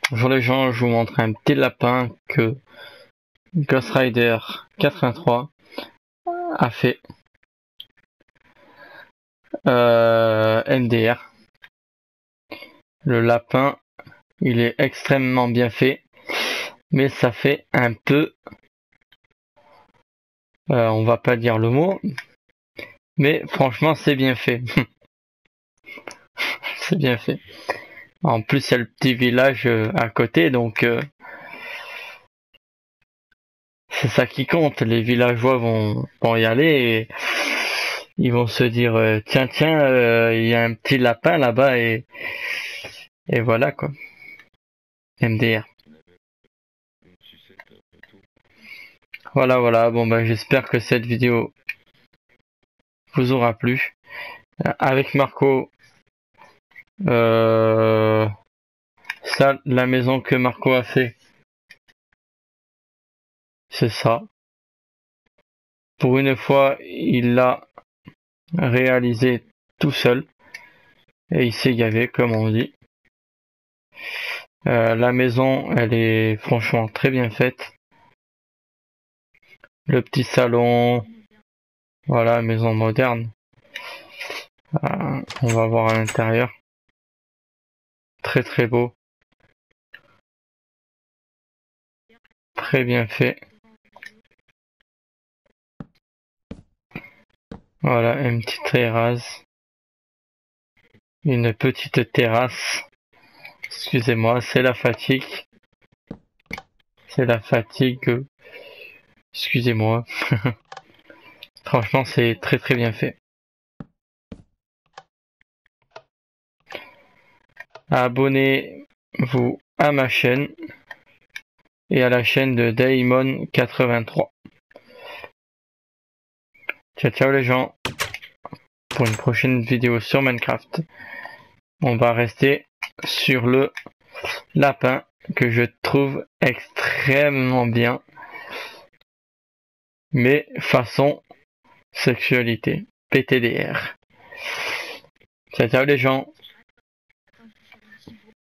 Bonjour les gens, je vous montre un petit lapin que Ghost Rider 83 a fait MDR. Le lapin, il est extrêmement bien fait, mais ça fait un peu, on va pas dire le mot, mais franchement c'est bien fait. C'est bien fait. En plus il y a le petit village à côté, donc c'est ça qui compte. Les villageois vont y aller et ils vont se dire tiens, il y a un petit lapin là-bas et voilà quoi. MDR. Voilà, bon ben j'espère que cette vidéo vous aura plu. Avec Marco, ça, la maison que Marco a fait, c'est ça. Pour une fois, il l'a réalisé tout seul et il s'est gavé, comme on dit. La maison, elle est franchement très bien faite. Le petit salon, voilà, maison moderne. On va voir à l'intérieur. Très beau. Très bien fait. Voilà, une petite terrasse. Une petite terrasse. Excusez-moi, c'est la fatigue. C'est la fatigue. Excusez-moi. Franchement, c'est très bien fait. Abonnez-vous à ma chaîne et à la chaîne de Daemon83. Ciao les gens. Pour une prochaine vidéo sur Minecraft. On va rester sur le lapin que je trouve extrêmement bien. Mais façon sexualité. PTDR. Ciao les gens.